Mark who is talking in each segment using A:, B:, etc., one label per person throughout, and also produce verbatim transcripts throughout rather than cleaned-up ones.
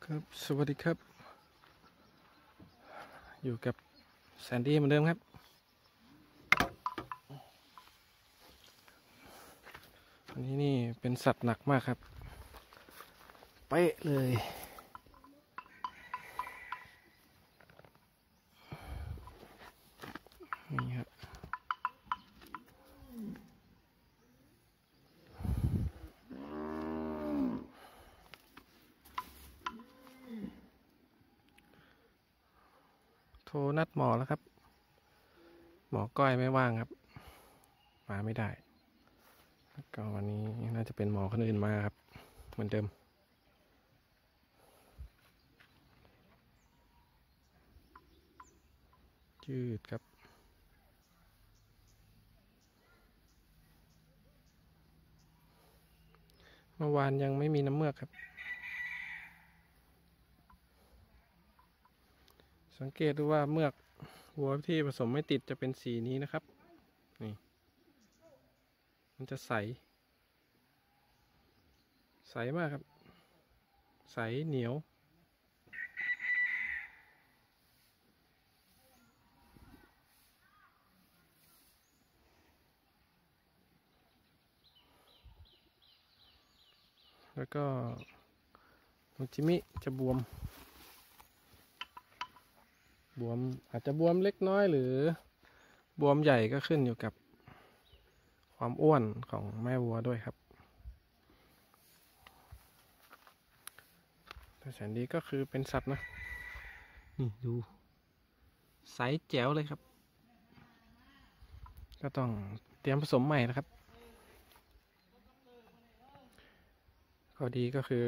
A: ครับสวัสดีครับอยู่กับแซนดี้เหมือนเดิมครับวันนี้นี่เป็นสัตว์หนักมากครับเป๊ะเลยนี่ครับโทรนัดหมอแล้วครับหมอก้อยไม่ว่างครับมาไม่ได้ก็วันนี้น่าจะเป็นหมอคนอื่นมาครับเหมือนเดิมยืดครับเมื่อวานยังไม่มีน้ำเมือกครับสังเกตดูว่าเมือกวัวที่ผสมไม่ติดจะเป็นสีนี้นะครับนี่มันจะใสใสมากครับใสเหนียวแล้วก็โนจิมิจะบวมบวมอาจจะบวมเล็กน้อยหรือบวมใหญ่ก็ขึ้นอยู่กับความอ้วนของแม่วัวด้วยครับแต่แสนดีก็คือเป็นสัตว์นะนี่ดูไซส์แจ๋วเลยครับก็ต้องเตรียมผสมใหม่นะครับข้อดีก็คือ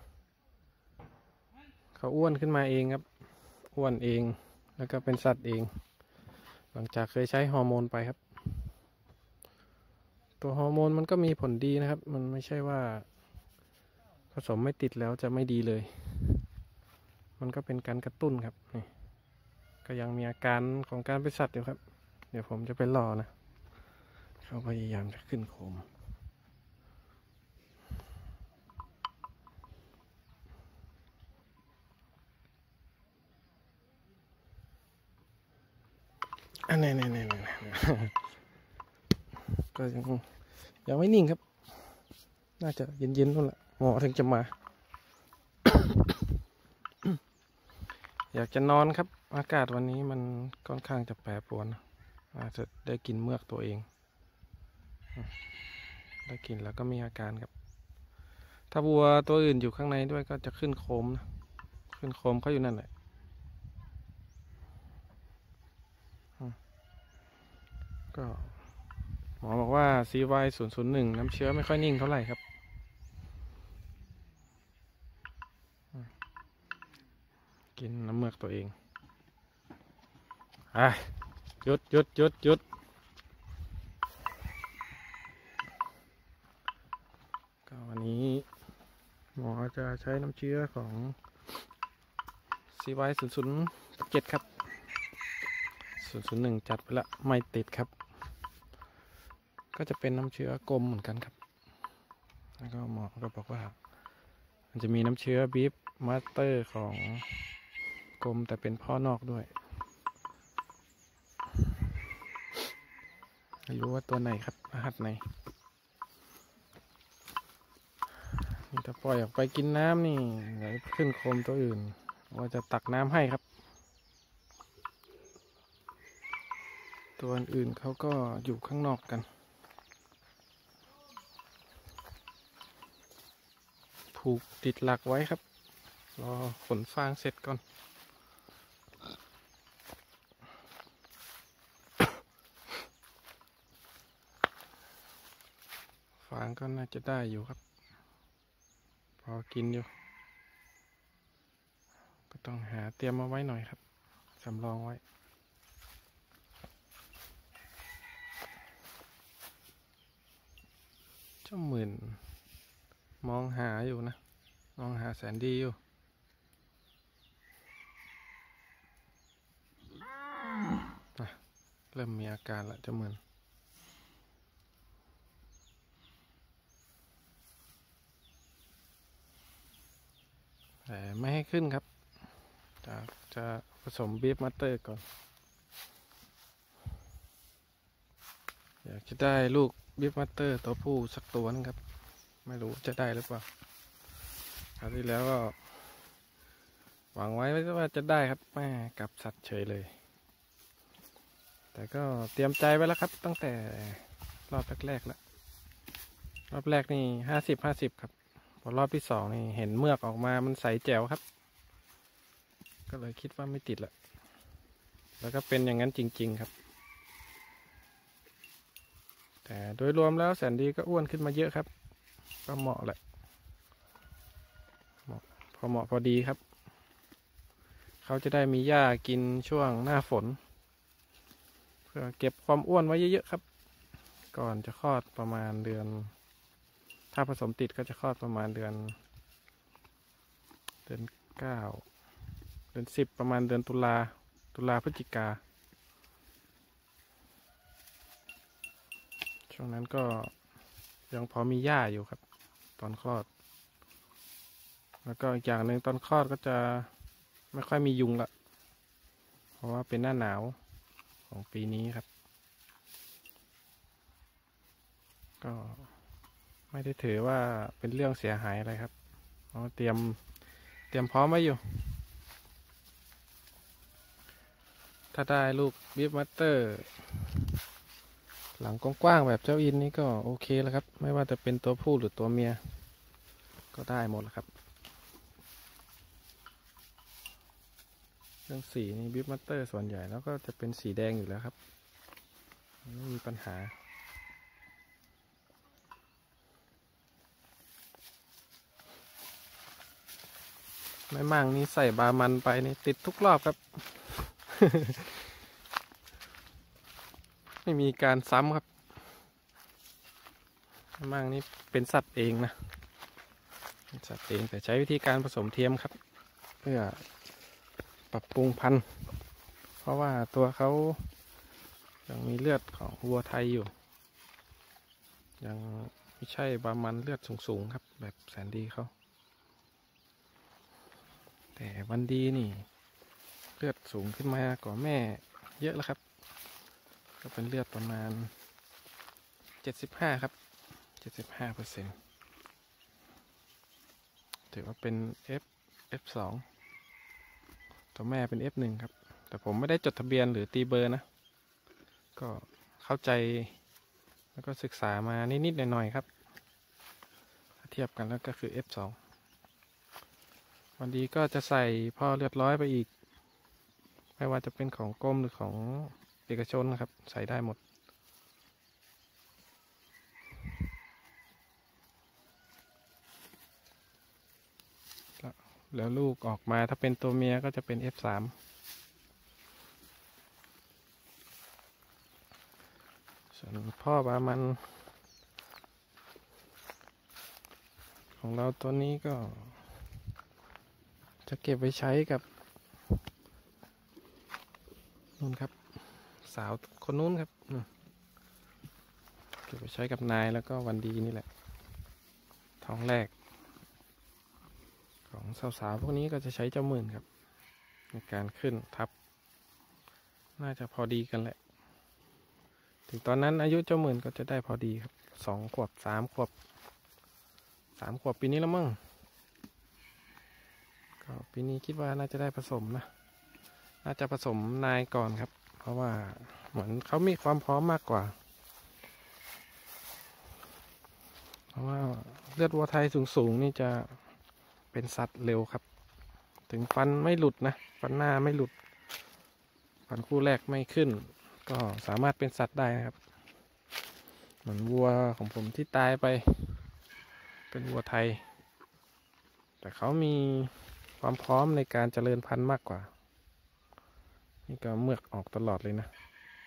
A: เขาอ้วนขึ้นมาเองครับอ้วนเองแล้วก็เป็นสัตว์เองหลังจากเคยใช้ฮอร์โมนไปครับตัวฮอร์โมนมันก็มีผลดีนะครับมันไม่ใช่ว่าผสมไม่ติดแล้วจะไม่ดีเลยมันก็เป็นการกระตุ้นครับนี่ก็ยังมีอาการของการเป็นสัตว์อยู่ครับเดี๋ยวผมจะไปรอนะเขาพยายามจะขึ้นโคมอันนี้นี่นี่ก็ยังยังไม่นิ่งครับน่าจะเย็นๆนู่นแหละหมอถึงจะมา อยากจะนอนครับอากาศวันนี้มันค่อนข้างจะแปรปรวนอาจจะได้กินเมือกตัวเองได้กินแล้วก็มีอาการครับถ้าวัวตัวอื่นอยู่ข้างในด้วยก็จะขึ้นโคมนะขึ้นโคมเขาอยู่นั่นแหละก็หมอบอกว่า ซี วาย ศูนย์ ศูนย์ หนึ่ง น้ำเชื้อไม่ค่อยนิ่งเท่าไหร่ครับกินน้ำเมือกตัวเองอ่ะหยุดหยุดหยุดหยุดก็วันนี้หมอจะใช้น้ำเชื้อของ ซี วาย ศูนย์ ศูนย์ เจ็ด ครับ ศูนย์ ศูนย์ หนึ่ง จัดไปละไม่ติดครับก็จะเป็นน้ำเชื้อกลมเหมือนกันครับแล้วก็หมอก็บอกว่ามันจะมีน้ำเชื้อบีฟมาสเตอร์ของกลมแต่เป็นพ่อนอกด้วยไม่รู้ว่าตัวไหนครับรหัสไหนถ้าปล่อยออกไปกินน้ำนี่เดี๋ยวขึ้นโคมตัวอื่นว่าจะตักน้ำให้ครับตัวอื่นเขาก็อยู่ข้างนอกกันผูกติดหลักไว้ครับรอขนฟางเสร็จก่อนฟางก็น่าจะได้อยู่ครับพอกินอยู่ก็ต้องหาเตรียมมาไว้หน่อยครับสำรองไว้เจ้าหมื่นมองหาอยู่นะมองหาแสนดีอยู่เริ่มมีอาการละเจ้าหมื่นแต่ไม่ให้ขึ้นครับจะจะผสมบีฟมาสเตอร์ก่อนอยากจะได้ลูกบีฟมาสเตอร์ตัวผู้สักตัวนึงครับไม่รู้จะได้หรือเปล่าคราวที่แล้วก็หวังไว้ว่าจะได้ครับแม่กลับสัตว์เฉยเลยแต่ก็เตรียมใจไว้แล้วครับตั้งแต่รอบแรกๆแล้วรอบแรกนี่ห้าสิบห้าสิบครับพอรอบที่สองนี่เห็นเมือกออกมามันใสแจ๋วครับก็เลยคิดว่าไม่ติดละแล้วก็เป็นอย่างนั้นจริงๆครับแต่โดยรวมแล้วแสนดีก็อ้วนขึ้นมาเยอะครับก็เหมาะแหละเหมาะพอเหมาะพอดีครับเขาจะได้มีหญ้ากินช่วงหน้าฝนเพื่อเก็บความอ้วนไว้เยอะๆครับก่อนจะคลอดประมาณเดือนถ้าผสมติดก็จะคลอดประมาณเดือนเดือนเก้าเดือนสิบประมาณเดือนตุลาตุลาพฤศจิกาช่วงนั้นก็ยังพอมีหญ้าอยู่ครับตอนคลอดแล้วก็อีกอย่างหนึ่งตอนคลอดก็จะไม่ค่อยมียุงละเพราะว่าเป็นหน้าหนาวของปีนี้ครับก็ไม่ได้ถือว่าเป็นเรื่องเสียหายอะไรครับเพราะเตรียมเตรียมพร้อมไว้อยู่ถ้าได้ลูกบีฟมาสเตอร์หลังกว้างๆแบบเจ้าอินนี่ก็โอเคแล้วครับไม่ว่าจะเป็นตัวผู้หรือตัวเมียก็ได้หมดแล้วครับเรื่องสีนี่บีฟมาสเตอร์ส่วนใหญ่แล้วก็จะเป็นสีแดงอยู่แล้วครับไม่มีปัญหาแม่มั่งนี่ใส่บามันไปนี่ติดทุกรอบครับ ไม่มีการซ้ำครับแม่มั่งนี่เป็นสัตว์เองนะเป็นสัตว์เองแต่ใช้วิธีการผสมเทียมครับเพื่อปรับปรุงพันธุ์เพราะว่าตัวเขายังมีเลือดของวัวไทยอยู่ยังไม่ใช่บามันเลือดสูงๆครับแบบแสนดีเขาแต่วันดีนี่เลือดสูงขึ้นมากว่าแม่เยอะแล้วครับก็เป็นเลือดประมาณเจ็ดสิบห้าครับเจ็ดสิบห้าเปอร์เซ็นต์ถือว่าเป็น F เอฟ สองตัวแม่เป็น เอฟ หนึ่งครับแต่ผมไม่ได้จดทะเบียนหรือตีเบอร์นะก็เข้าใจแล้วก็ศึกษามานิดๆหน่อยๆครับถ้าเทียบกันแล้วก็คือ เอฟ สองวันดีก็จะใส่พ่อเลือดร้อยไปอีกไม่ว่าจะเป็นของกรมหรือของเอกชนนะครับใส่ได้หมดแล้วลูกออกมาถ้าเป็นตัวเมียก็จะเป็น เอฟ สามส่วนพ่อบามันของเราตัวนี้ก็จะเก็บไว้ใช้กับนู่นครับสาวคนนู้นครับเก็บไว้ใช้กับนายแล้วก็วันดีนี่แหละท้องแรกของสาวๆพวกนี้ก็จะใช้เจ้าหมื่นครับในการขึ้นทับน่าจะพอดีกันแหละถึงตอนนั้นอายุเจ้าหมื่นก็จะได้พอดีครับสองขวบสามขวบสามขวบปีนี้แล้วมั้งก็ปีนี้คิดว่าน่าจะได้ผสมนะน่าจะผสมนายก่อนครับเพราะว่าเหมือนเขามีความพร้อมมากกว่าเพราะว่าเลือดวัวไทยสูงๆนี่จะเป็นสัตว์เร็วครับถึงฟันไม่หลุดนะฟันหน้าไม่หลุดฟันคู่แรกไม่ขึ้นก็สามารถเป็นสัตว์ได้นะครับเหมือนวัวของผมที่ตายไปเป็นวัวไทยแต่เขามีความพร้อมในการเจริญพันธุ์มากกว่านี่ก็เมือกออกตลอดเลยนะ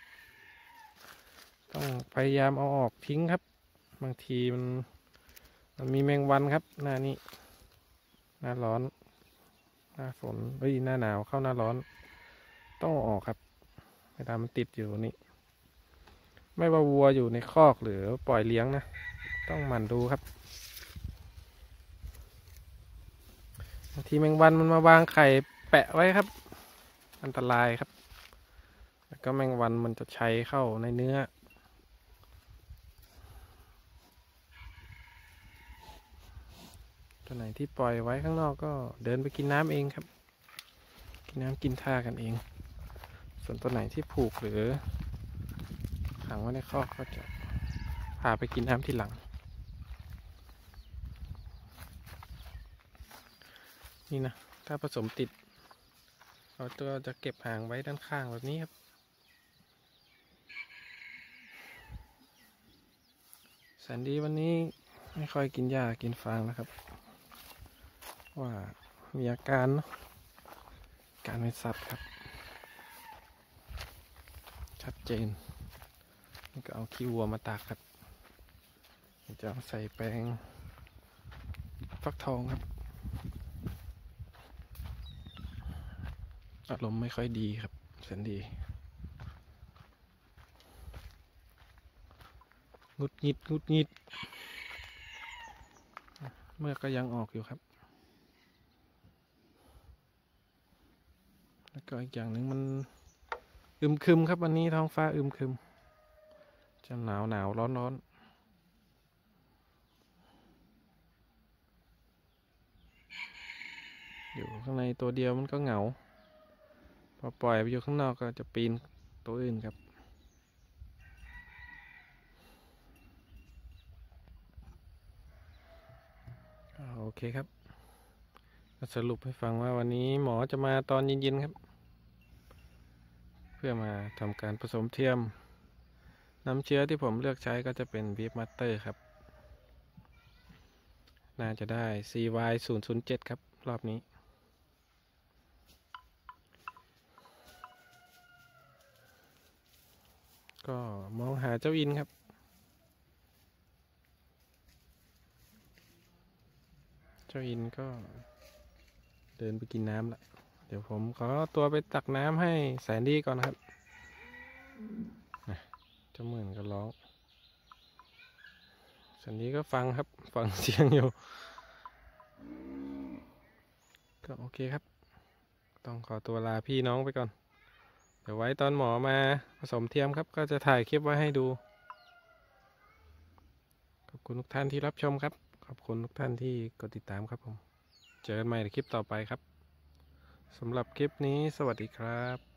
A: ต้องพยายามเอาออกทิ้งครับบางทีมันมันมีแมงวันครับหน้านี้หน้าร้อนหน้าฝนเฮ้ยหน้าหนาวเข้าหน้าร้อนต้องออกครับเวลามันติดอยู่นี่ไม่ว่าวัวอยู่ในคอกหรือปล่อยเลี้ยงนะต้องหมั่นดูครับบางทีแมงวันมันมาวางไข่แปะไว้ครับอันตรายครับแล้วก็แมงวันมันจะใช้เข้าในเนื้อตัวไหนที่ปล่อยไว้ข้างนอกก็เดินไปกินน้ำเองครับกินน้ำกินท่ากันเองส่วนตัวไหนที่ผูกหรือขังไว้ในคอกก็จะพาไปกินน้ำที่หลังนี่นะถ้าผสมติดเราตัวจะเก็บหางไว้ด้านข้างแบบนี้ครับแสนดีวันนี้ไม่ค่อยกินหญ้ากินฟางนะครับว่ามีอาการเนาะการเป็นสัตว์ครับชัดเจนนี่ก็เอาขี้วัวมาตากครับจะเอาใส่แปลงฟักทองครับอารมณ์ไม่ค่อยดีครับแสนดีงุดหงิดงุดหงิดเมื่อก็ยังออกอยู่ครับแล้วก็อีกอย่างหนึ่งมันอึมครึมครับวันนี้ท้องฟ้าอึมครึมจะหนาวหนาวร้อนร้อนอยู่ข้างในตัวเดียวมันก็เหงาพอปล่อยไปอยู่ข้างนอกก็จะปีนตัวอื่นครับโอเคครับสรุปให้ฟังว่าวันนี้หมอจะมาตอนเย็นๆครับเพื่อมาทำการผสมเทียมน้ำเชื้อที่ผมเลือกใช้ก็จะเป็น Beef Master ครับน่าจะได้ ซี วาย ศูนย์ ศูนย์ เจ็ด ครับรอบนี้ก็มองหาเจ้าอินครับเจ้าอินก็เดินไปกินน้ำละเดี๋ยวผมขอตัวไปตักน้ำให้แสนดีก่อนครับเจ้าเหมือนก็ร้องแสนดีก็ฟังครับฟังเสียงอยู่ก็โอเคครับต้องขอตัวลาพี่น้องไปก่อนเดี๋ยวไว้ตอนหมอมาผสมเทียมครับก็จะถ่ายคลิปไว้ให้ดูขอบคุณทุกท่านที่รับชมครับขอบคุณทุกท่านที่กดติดตามครับผมเจอกันใหม่ในคลิปต่อไปครับสำหรับคลิปนี้สวัสดีครับ